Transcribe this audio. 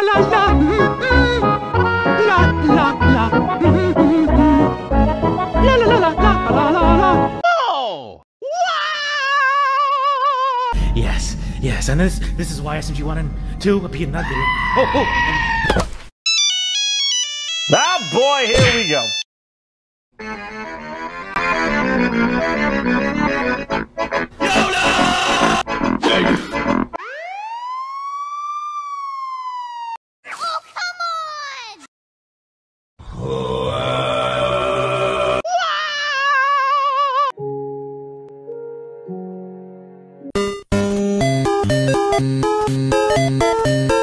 la la, la la la, la la la la la la la. Oh! Wow! Yes, yes, and this is why SMG1 and 2 appeared in that video. Oh! Ah, boy, here we go. Oh, come on!